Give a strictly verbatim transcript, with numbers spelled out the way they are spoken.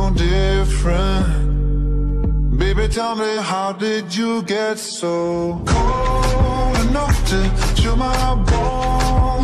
sound different. Baby, tell me, how did you get so cold enough to chill my bones?